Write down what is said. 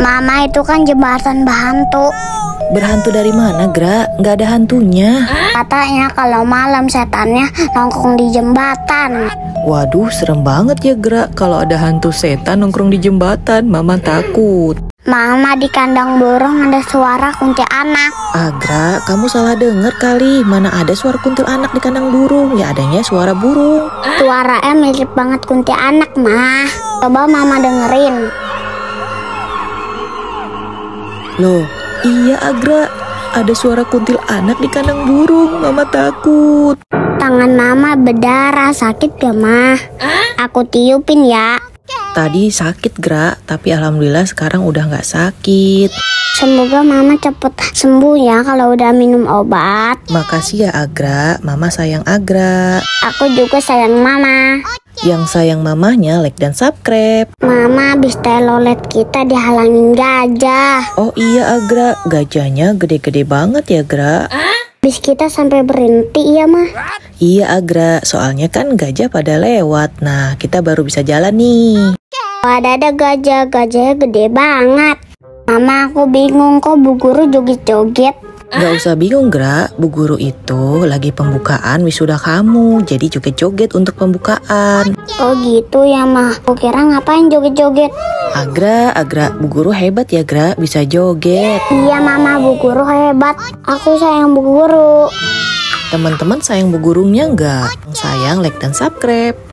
Mama, itu kan jembatan berhantu. Berhantu dari mana, Gra? Nggak ada hantunya. Katanya kalau malam setannya nongkrong di jembatan. Waduh, serem banget ya, Gra. Kalau ada hantu setan nongkrong di jembatan, Mama takut. Mama, di kandang burung ada suara kuntilanak. Gra, kamu salah denger kali. Mana ada suara kuntilanak di kandang burung? Ya adanya suara burung. Suaranya mirip banget kuntilanak, Mah. Coba Mama dengerin. Loh, iya Agra, ada suara kuntilanak di kandang burung. Mama takut. Tangan Mama berdarah, sakit gak, Mah? Aku tiupin ya. Tadi sakit, Gra, tapi alhamdulillah sekarang udah nggak sakit. Semoga Mama cepet sembuh ya kalau udah minum obat. Makasih ya Agra, Mama sayang Agra. Aku juga sayang Mama. Yang sayang mamanya like dan subscribe. Mama, habis telolet kita dihalangin gajah. Oh iya Agra, gajahnya gede-gede banget ya Gra. Bis kita sampai berhenti ya, Mah. Iya Agra, soalnya kan gajah pada lewat. Nah, kita baru bisa jalan nih. Ada gajah, gajahnya gede banget. Mama, aku bingung kok Bu Guru joget-joget. Gak usah bingung Gra, Bu Guru itu lagi pembukaan wisuda kamu. Jadi joget-joget untuk pembukaan. Oh gitu ya, Mah. Aku kira ngapain joget-joget. Agra, Bu Guru hebat ya Gra, bisa joget. Iya Mama, Bu Guru hebat. Aku sayang Bu Guru. Teman-teman sayang Bu Gurunya nggak? Sayang like dan subscribe.